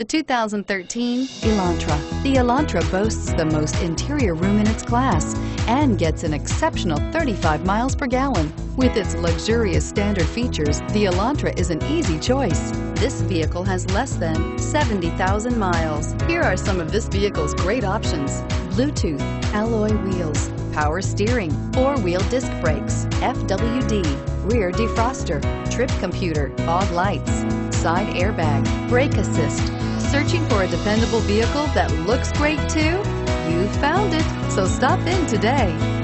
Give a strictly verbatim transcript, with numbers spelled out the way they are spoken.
The two thousand thirteen Elantra. The Elantra boasts the most interior room in its class and gets an exceptional thirty-five miles per gallon. With its luxurious standard features, the Elantra is an easy choice. This vehicle has less than seventy thousand miles. Here are some of this vehicle's great options: Bluetooth, alloy wheels, power steering, four-wheel disc brakes, F W D, rear defroster, trip computer, fog lights, side airbag, brake assist. Searching for a dependable vehicle that looks great too? You found it, so stop in today.